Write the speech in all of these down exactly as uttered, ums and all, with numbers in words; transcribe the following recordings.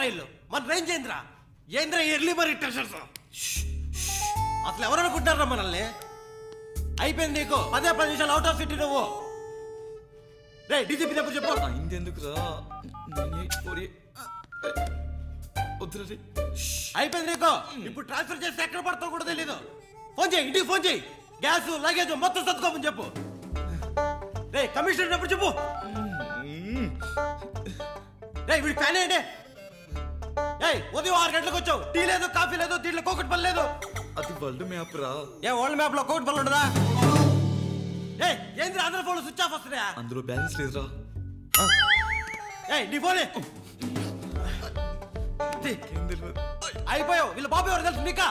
Style మన range ఏంద్రా ఏంద్రా ఎర్లీ మరి ట్రెషర్స్ అసలు ఎవరు అనుకుంటారా మనల్ని అయిపోయింది నీకు పదే పది నిమిషాలు అవుట్ ఆఫ్ సిటీ నువ్వు రే డీజీపీ దగ్గర చెప్పు ఇంకెందుకు రా అయిపోయింది నీకు ఇప్పుడు ట్రాన్స్ఫర్ చేస్తే ఎక్కడ పడతావు కూడా తెలీదు ఫోన్ చేయి ఇంటికి ఫోన్ చేయి గ్యాస్ లగేజ్ మొత్తం సర్దుకోమని చెప్పు రే కమిషనర్ ఎప్పుడు చెప్పు రే వీడి ఫ్యాన్ ఏంటి ఏయ్ ఉదయం ఆరు గంటలకు వచ్చావు టీ లేదు కాఫీ లేదు దీంట్లో కోకట్ పని లేదు అది వరల్డ్ మ్యాప్ రా ఏ వరల్డ్ మ్యాప్ లో కోకట్ పని ఉండదా ఏ ఏంద్ర అందరి ఫోన్లు స్విచ్ ఆఫ్ వస్తున్నాయా అందులో బ్యాలెన్స్ లేదురా ఏయ్ నీ ఫోనే అయిపోయావు వీళ్ళ బాబు ఎవరు తెలుసు నీకా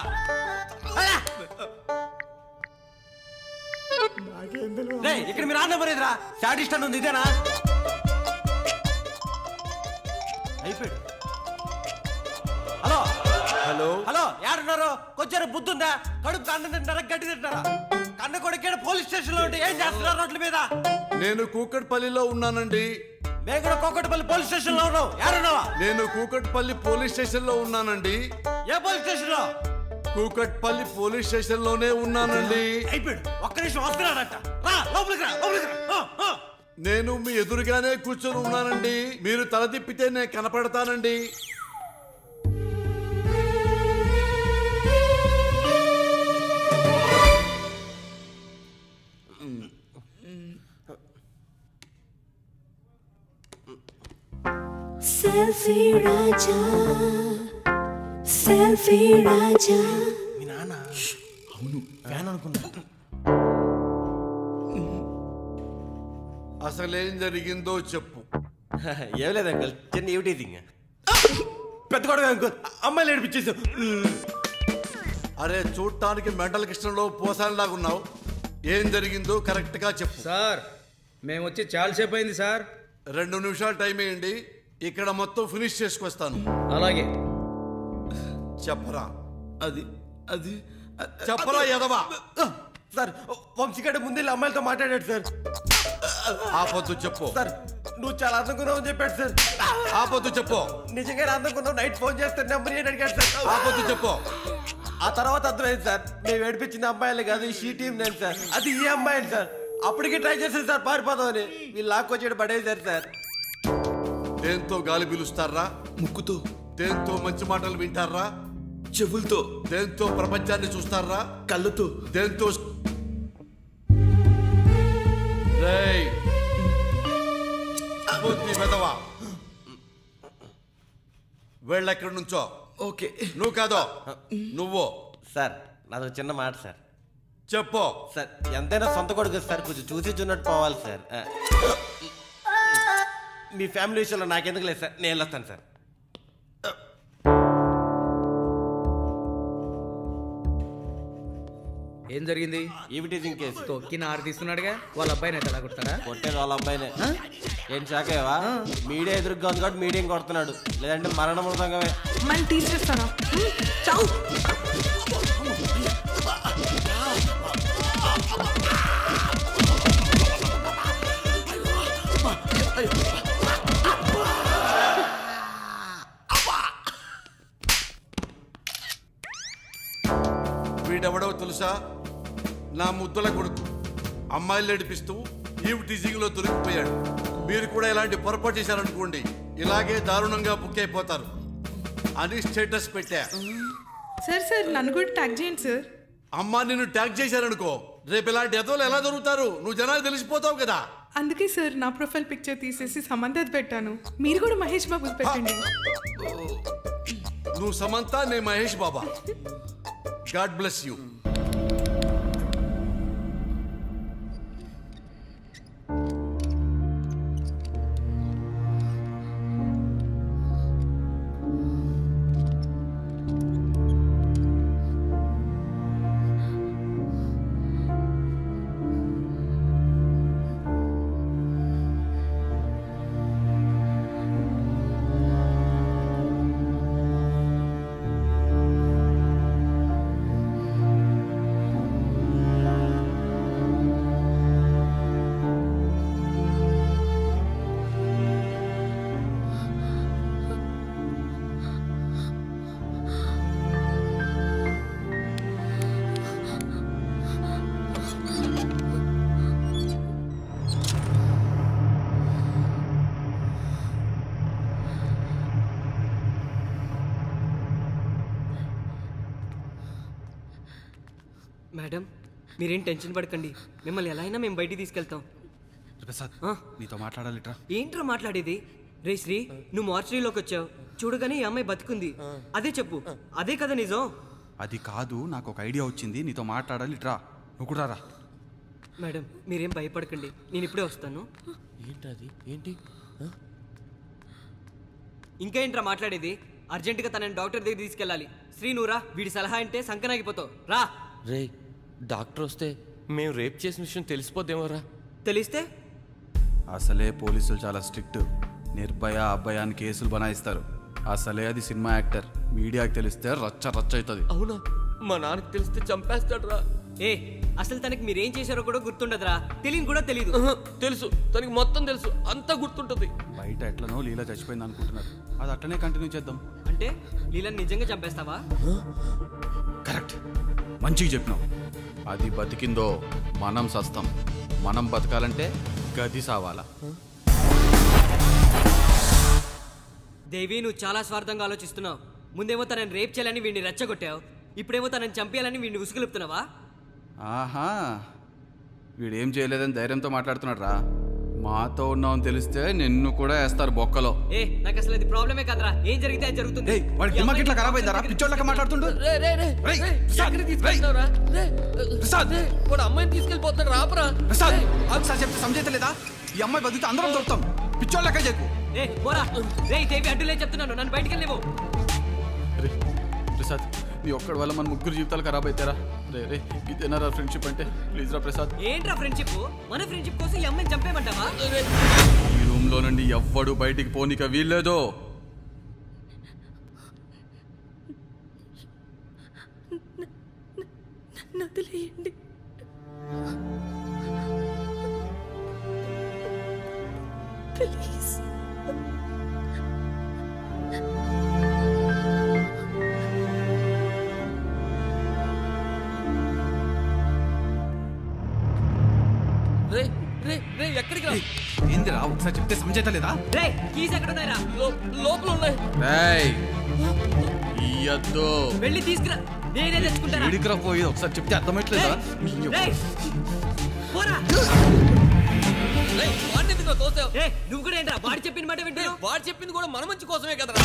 ఇక్కడ మీరు ఆన్న మరేదిరా శాడిస్ట్ అని ఉంది ఇదేనా అయిపోయాడు హలో హలో హలో యారున్నారు కొంచెం బుద్ధి ఉందా కడుపు కన్ను తింటారా గడ్డి తింటారా కన్ను కొడుకు పోలీస్ స్టేషన్ లో ఉంటే ఏం చేస్తున్నారు రోడ్ల మీద నేను కూకట్పల్లిలో ఉన్నానండి మేము కూడా కూకట్పల్లి పోలీస్ స్టేషన్ లో ఉన్నాం యారున్నావా నేను కూకట్పల్లి పోలీస్ స్టేషన్ లో ఉన్నానండి ఏ పోలీస్ స్టేషన్ లో కూకట్పల్లి పోలీస్ స్టేషన్ లోనే ఉన్నానండి అయిపోయాడు ఒక్క నిమిషం వస్తున్నాడట రా లోపలికి రా లోపలికి రా నేను మీ ఎదురుగానే కూర్చొని ఉన్నానండి మీరు తల తిప్పితే నేను కనపడతానండి సెల్ఫీ రాజా సెల్ఫీ రాజా మీ నాన్న అవును ఫ్యాన్ అనుకున్నా అసలేం జరిగిందో చెప్పు ఏం లేదు అంకుల్ చిన్న ఏమిటీజింగ్ పెద్ద కూడా అంకుల్ అమ్మాయిలు ఏడిపించేసావు అరే చూడటానికి మెంటల్ కిష్టంలో పోసానిలాగున్నావు ఏం జరిగిందో కరెక్ట్ గా చెప్పు సార్ మేము వచ్చి చాలాసేపు అయింది సార్ రెండు నిమిషాలు టైం వేయండి ఇక్కడ మొత్తం ఫినిష్ చేసుకొస్తాను అలాగే చెప్పరా అది అది చెప్పరా ఎదవా సార్ వంశీగడ్డ ముందు అమ్మాయిలతో మాట్లాడాడు సార్ ఆపొద్దు చెప్పు సార్ నువ్వు చాలా అందుకున్నావు అని చెప్పాడు సార్ ఆపొద్దు చెప్పు నిజంగా అందుకున్నావు నైట్ ఫోన్ చేస్తే నెంబర్ ఏంటి అడిగాడు సార్ ఆపొద్దు చెప్పు ఆ తర్వాత అర్థమైంది సార్ మేము ఏడిపించిన అమ్మాయిలు కాదు ఈ షీ టీం నేను సార్ అది ఈ అమ్మాయిలు సార్ అప్పటికి ట్రై చేసేది సార్ పారిపోదామని వీళ్ళు లాక్కొచ్చేడు పడేసారు సార్ దేంతో గాలి పిలుస్తారా ముక్కుతో దేంతో మంచి మాటలు వింటారా చెవులతో దేంతో ప్రపంచాన్ని చూస్తారా కళ్ళతో దేంతో వెదవా వెళ్ళెక్కడి నుంచో ఓకే నువ్వు కాదో నువ్వు సార్ నాది చిన్న మాట సార్ చెప్పు సార్ ఎంతైనా సొంత కొడుకు సార్ కొంచెం చూసి చూన్నట్టు పోవాలి సార్ మీ ఫ్యామిలీ విషయంలో నాకెందుకు లేదు సార్ నేను వెళ్ళొస్తాను సార్ ఏం జరిగింది ఈవిటీజింగ్ కేసు తొక్కి నారు తీసుకున్నాడుగా వాళ్ళ అబ్బాయిని అయితే ఎలా కొడతారా కొట్టేది వాళ్ళ అబ్బాయినే ఏం శాఖవా మీడియా ఎదురుగా ఉంది కాబట్టి మీడియం కొడుతున్నాడు లేదంటే మరణ మృదంగమే మళ్ళీ తీసేస్తాను చావు వీడెవడో తెలుసా నా ముద్దుల కొడుకు అమ్మాయిలు నడిపిస్తూ ఈవ్ టీజింగ్ లో దొరికిపోయాడు మీరు కూడా ఇలాంటి పొరపాటు చేశారనుకోండి ఇలాగే దారుణంగా బుక్ అయిపోతారు అని స్టేటస్ పెట్టా సార్ సార్ నన్ను కూడా ట్యాగ్ చేయండి సార్ అమ్మా నిన్ను ట్యాగ్ చేశారనుకో రేపు ఇలాంటి ఎదవలు ఎలా దొరుకుతారు నువ్వు జనాలు తెలిసిపోతావు కదా అందుకే సార్ నా ప్రొఫైల్ పిక్చర్ తీసేసి సమంతది పెట్టాను మీరు కూడా మహేష్ బాబు పెట్టండి నువ్వు సమంత నేను Mahesh Baba god bless you మీరేం టెన్షన్ పడకండి, మిమ్మల్ని ఎలా అయినా మేము బయటికి తీసుకెళ్తాం. ప్రసాద్ నీతో మాట్లాడాలిట్రా. ఏంట్రా మాట్లాడేది? రే శ్రీ, నువ్వు మార్చరీలోకి వచ్చావు, చూడగానే ఈ అమ్మాయి బతుకుంది, అదే చెప్పు, అదే కదా నిజం? అది కాదు, నాకు ఒక ఐడియా వచ్చింది, నీతో మాట్లాడాలిట్రా. నువ్వు కూడా రా. మేడం మీరేం భయపడకండి, నేను ఇప్పుడే వస్తాను. ఏంటది? ఏంటి? ఇంకా ఏంట్రా మాట్లాడేది? అర్జెంటుగా తనని డాక్టర్ దగ్గర తీసుకెళ్ళాలి. శ్రీ నువ్వురా, వీడి సలహా అంటే సంకనాగిపోతావు, రా. రే, డాక్టర్ వస్తే మేము రేప్ చేసిన విషయం తెలిసిపోద్దేమోరా. తెలిస్తే? అసలే పోలీసులు చాలా స్ట్రిక్ట్. నిర్భయ అబ్బాయి అని కేసులు బనాయిస్తారు. అసలే అది సినిమా యాక్టర్, మీడియాకి తెలిస్తే రచ్చ రచ్చ అవుతుంది. అవునా? మా నాన్నకి తెలిస్తే చంపేస్తాడు రా. ఏ, అసలు తనకి మీరేం చేశారో కూడా గుర్తుండదురా, తెలియని కూడా తెలీదు. తెలుసు, తనకి మొత్తం తెలుసు, అంతా గుర్తుంటుంది. బయట ఎట్లనో లీలా చచ్చిపోయింది అనుకుంటున్నారు, అది అట్లనే కంటిన్యూ చేద్దాం. అంటే లీలని నిజంగా చంపేస్తావా? కరెక్ట్, మంచిగా చెప్పినావు. అది బతికిందో మనం సస్తాం, మనం బతకాలంటే గది సావాలా. దేవి, నువ్వు చాలా స్వార్థంగా ఆలోచిస్తున్నావు. ముందేమో తనని రేప్ చేయాలని వీడిని రెచ్చగొట్టావు, ఇప్పుడేమో తనని చంపేయాలని వీడిని ఉసుగులుపుతున్నావా? ఆహా, వీడేం చేయలేదని ధైర్యంతో మాట్లాడుతున్నాడు రా. మాతో ఉన్నావని తెలిస్తే నిన్ను కూడా వేస్తారు బొక్కలో. ఏ, నాకు అసలు అది ప్రాబ్లమే కదరా, ఏం జరిగితే అది జరుగుతుంది. వాడికి దిమాగ్ ఇట్లా ఖరాబ్ అయిందా? పిచ్చోళ్ళకి మాట్లాడుతుండు. వాడు అమ్మాయిని తీసుకెళ్ళిపోతాడు, రాపరా. ప్రసాద్, ఒకసారి చెప్తే సమజైతలేదా? ఈ అమ్మాయి బతికితే అందరం దొరుకుతాం, పిచ్చోళ్ళకే చెప్పు. ఏ పోరా, రే దేవి అడ్డులే చెప్తున్నాను, నన్ను బయటికి వెళ్ళేవు. ప్రసాద్, నీ ఒక్కడి వల్ల మన ముగ్గురు జీవితాలు ఖరాబ్ అవుతారా? రే రే, ఇదేనారా ఫ్రెండ్షిప్ అంటే? ప్లీజ్ రా ప్రసాద్. ఏంట్రా ఫ్రెండ్షిప్? మన ఫ్రెండ్షిప్ కోసం ఈ అమ్మాయిని చంపేయమంటావా? ఈ రూమ్ లో నుండి ఎవ్వడు బయటికి పోనీక వీల్లేదో. నదిలేయండి. ప్లీజ్. ఎక్కడికి రా? ఏందిరా, ఒకసారి చెప్తే సమజైతలేదా? రే, కీస్ ఎక్కడ ఉన్నాయిరా? లోపల ఉన్నాయి. వెళ్ళి తీసుకురా, నేనే తెచ్చుకుంటాను. ఎడికిరా పోయి, ఒకసారి చెప్తే అర్థమవుతలేదా? నువ్వు కూడా ఏంట్రా వాడు చెప్పిన మాట వింటే? వాడు చెప్పింది కూడా మన మంచి కోసమే కదరా.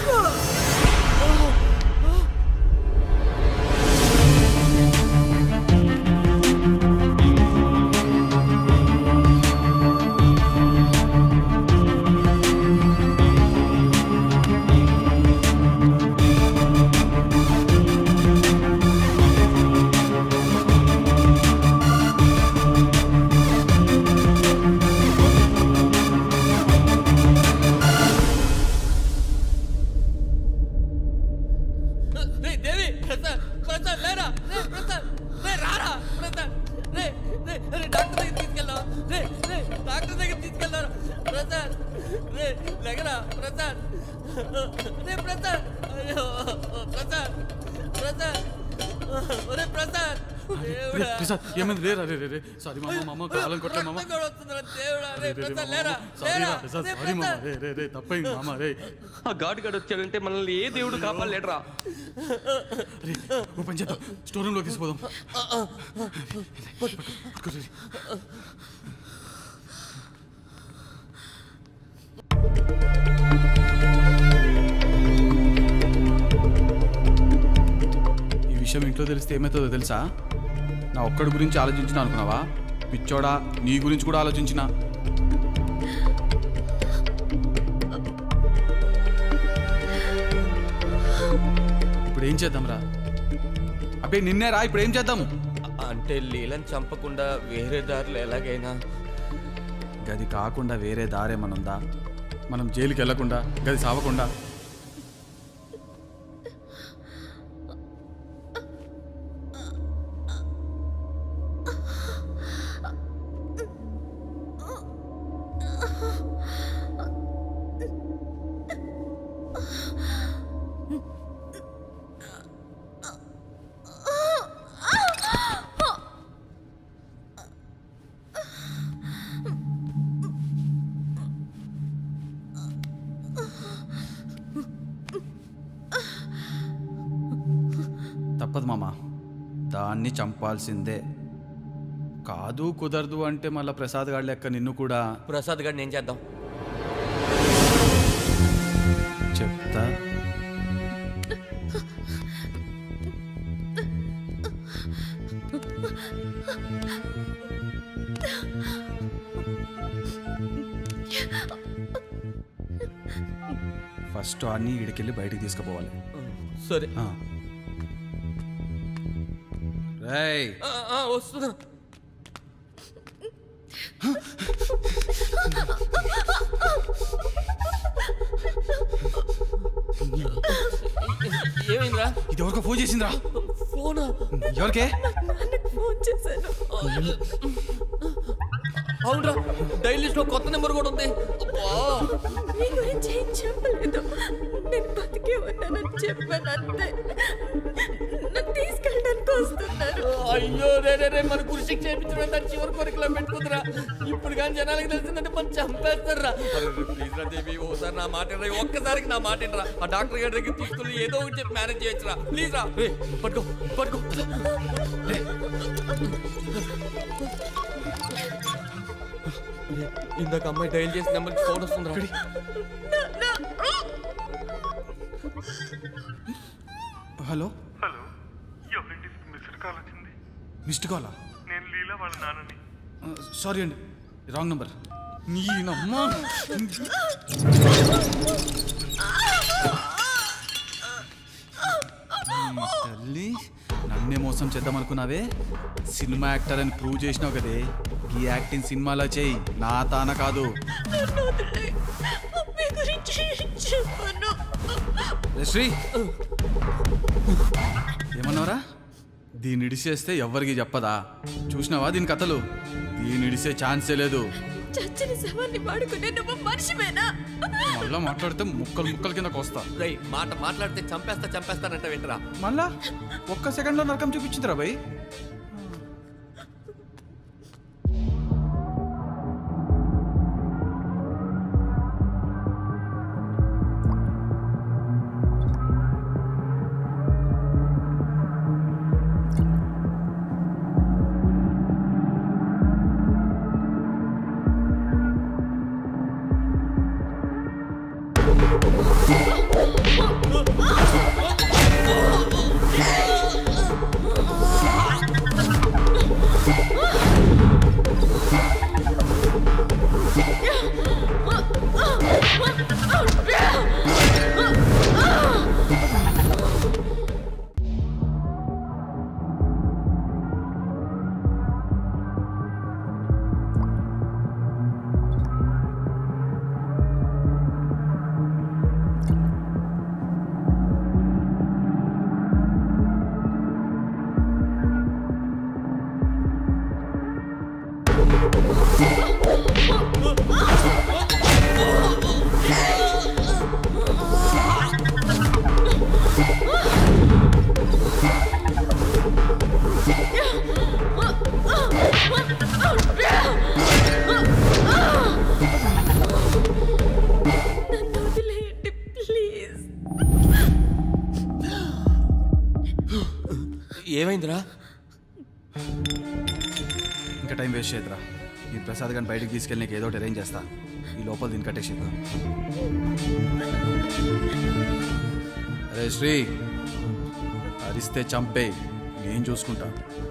ఏమైంది? లేరా? రే రే సారీ మామ, మామ కాలం కొట్లే మామ. తప్పైంది మామ. రే, ఆ గాడు గడు వచ్చాడంటే మనల్ని ఏ దేవుడు కాపాడలేడరా. ఓ పని చేద్దాం, స్టోర్ రూమ్ లో తీసుకుపోదాం. ఈ విషయం ఇంట్లో తెలిస్తే ఏమవుతుందో తెలుసా? నా ఒక్కడి గురించి ఆలోచించిన అనుకున్నావా? పిచ్చోడా, నీ గురించి కూడా ఆలోచించిన. ఇప్పుడు ఏం చేద్దాం రా? అబ్బే నిన్నే రా, ఇప్పుడు ఏం చేద్దాము? అంటే లీలను చంపకుండా వేరే దారిలో ఎలాగైనా. గది కాకుండా వేరే దారేమనుందా? మనం జైలుకి వెళ్ళకుండా, గది సావకుండా. తప్పదు మామ, దాన్ని చంపాల్సిందే. కాదు కుదరదు అంటే మళ్ళీ ప్రసాద్ గారి లెక్క నిన్ను కూడా. ప్రసాద్ గారిని ఏం చేద్దాం చెప్తా. ఫస్ట్ అన్ని ఇడికెళ్ళి బయటికి తీసుకుపోవాలి. సరే రేయ్ వస్తున్నా. ఏమైందిరా? ఇది ఎవరికో ఫోన్ చేసిందిరా. ఫోనా? ఎవరికే? ఫోన్ చేశాను. అవునరా, డైల్ లిస్ట్ లో కొత్త నెంబర్ కూడా ఉంది. మీ గురించి ఏం చెప్పలేదు, నేను బతికే ఉన్నానని చెప్పాను అంతే. నన్ను తీసుకెళ్ళడానికి వస్తున్నారు. అయ్యో రే రే రే మన గురి శిక్ష చేయించడం దాని చివరి కోరికలో పెట్టుకుందిరా. ఇప్పుడు కానీ జనాలకి తెలిసిందంటే మనం చంపేస్తారా. ప్లీజ్ రా దేవి, ఓసారి నా మాట రా, ఒక్కసారికి నా మాట రా. ఆ డాక్టర్ గారి దగ్గర తీసుకుని ఏదో ఒకటి చెప్పి మేనేజ్ చేయొచ్చురా. ప్లీజ్ రా. రే పట్టుకో పట్టుకో. ఇందాక అమ్మాయి డైల్ చేసిన నెంబర్కి ఫోన్ వస్తుందిరా. హలో హలో, ఎవరండి? మిస్డ్ కాల్ వచ్చింది. మిస్డ్ కాలా? నేను లీలా వాళ్ళ నాన్నని. సారీ అండి, రాంగ్ నంబర్. నీ నమ్మా తల్లి, నన్నే మోసం చేద్దామనుకున్నావే. సినిమా యాక్టర్ అని ప్రూవ్ చేసినావు కదే. ఈ యాక్టింగ్ సినిమాలో చేయి, నా తాన కాదు. శ్రీ ఏమన్నావురా? దీన్ని ఇడిసేస్తే ఎవ్వరికి చెప్పదా? చూసినావా దీని కథలు? దీన్ని ఇడిసే ఛాన్సే లేదు. చచ్చిన శవాన్ని వాడుకునే నువ్వు మనిషివేనా? మళ్ళా మాట్లాడితే ముక్కలు ముక్కల కిందకు వస్తా. రై మాట మాట్లాడితే చంపేస్తా చంపేస్తానంట వింటరా. మళ్ళా ఒక్క సెకండ్లో నరకం చూపించిందిరా భయ్. ఏమైందిరా? ఇంకా టైం వేస్ట్ చేయదురా. ఈ ప్రసాద్ గారిని బయటికి తీసుకెళ్ళి నీకు ఏదో ఒకటి అరేంజ్ చేస్తా. ఈ లోపల దీన్ని కట్టేసి. అరే శ్రీ, అరిస్తే చంపే, నేను చూసుకుంటా.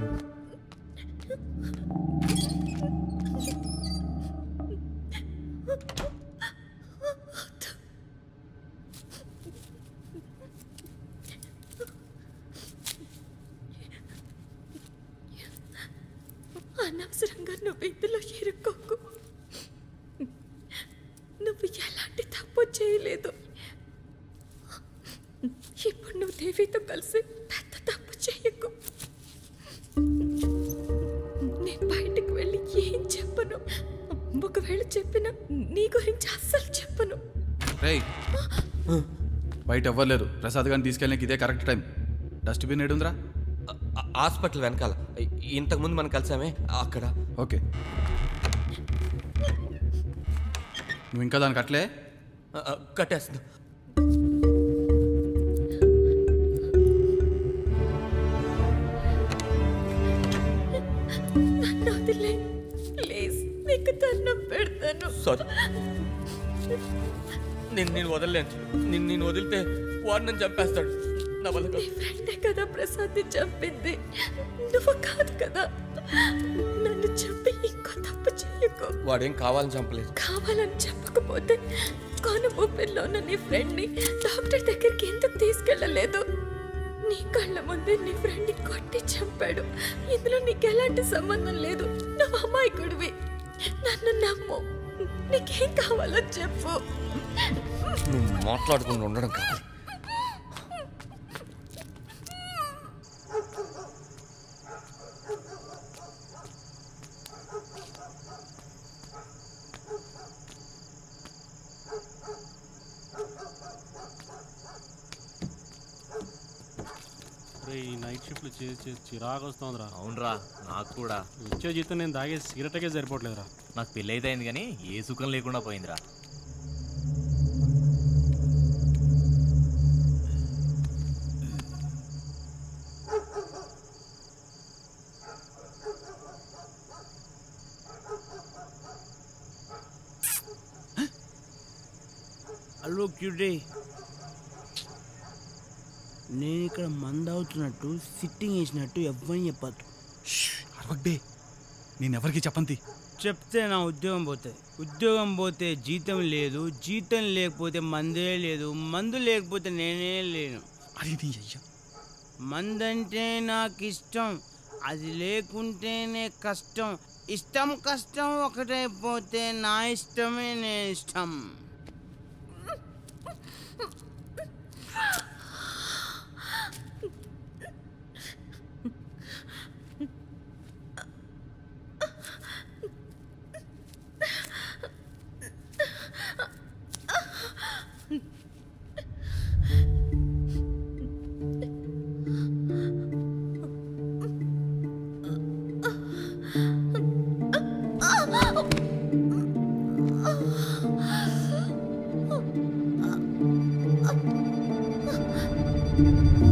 అనవసరంగా నువ్వు ఇందులో ఇరుక్కోకు. నువ్వు ఎలాంటి తప్పు చేయలేదు. ఇప్పుడు నువ్వు దేవితో కలిసి పెద్ద తప్పు చేయకు. నేను బయటకు వెళ్ళి ఏం చెప్పను. ఒకవేళ చెప్పినా నీ గురించి అస్సలు చెప్పను. రేయ్, బయట ఎవ్వరు ప్రసాద్ గారిని తీసుకెళ్ళడానికి ఇదే కరెక్ట్ టైం. డస్ట్బిన్ ఏడుందిరా? హాస్పిటల్ వెనకాల. ఇంతకు ముందు మనం కలిసామే అక్కడ. ఓకే, నువ్వు ఇంకా దానికి కట్టలే? కట్టేస్తున్నా. నన్ను నీకు దండం పెడతాను. సారీ, నేను నేను వదలలేను. నిన్ను నేను వదిలితే వాడు నన్ను చంపేస్తాడు. నా వల్ల నీ ఫ్రెండే కదా ప్రసాద్ని చంపింది, నువ్వు కాదు కదా. నన్ను చంపి ఇంకో తప్పు చేయకు. వాడేం కావాలని చంపలేదు. కావాలని చెప్పకపోతే కోన ఊపిరిలో ఉన్న నీ ఫ్రెండ్ని డాక్టర్ దగ్గరికి ఎందుకు తీసుకెళ్ళలేదు? నీ కళ్ళ ముందే నీ ఫ్రెండ్ని కొట్టి చంపాడు. ఇందులో నీకు ఎలాంటి సంబంధం లేదు. నువ్వు అమాయకుడివి. నన్ను నమ్ము. నీకేం కావాలో చెప్పు. నువ్వు మాట్లాడుకుంటూ ఉండడం కావాలి. ఈ నైట్ షిఫ్ట్లు చేసి చేసి చిరాకు వస్తుందిరా. అవునరా, నాకు కూడా. వచ్చే జీతం నేను తాగే సిగరెట్కే సరిపోవట్లేదురా. నాకు పెళ్ళి అయితే అయింది కానీ ఏ సుఖం లేకుండా పోయిందిరా. హలో క్యూటీ, నేను ఇక్కడ మందు అవుతున్నట్టు సిట్టింగ్ వేసినట్టు ఎవ్వని చెప్పద్దు. అరవక్ బే, నేను ఎవరికి చెప్పంతి. చెప్తే నా ఉద్యోగం పోతుంది. ఉద్యోగం పోతే జీతం లేదు, జీతం లేకపోతే మందే లేదు, మందు లేకపోతే నేనే లేను. అది నీ అయ్యా. మందంటే నాకు ఇష్టం, అది లేకుంటేనే కష్టం. ఇష్టం కష్టం ఒకటైపోతే నా ఇష్టమే నేను ఇష్టం. Oh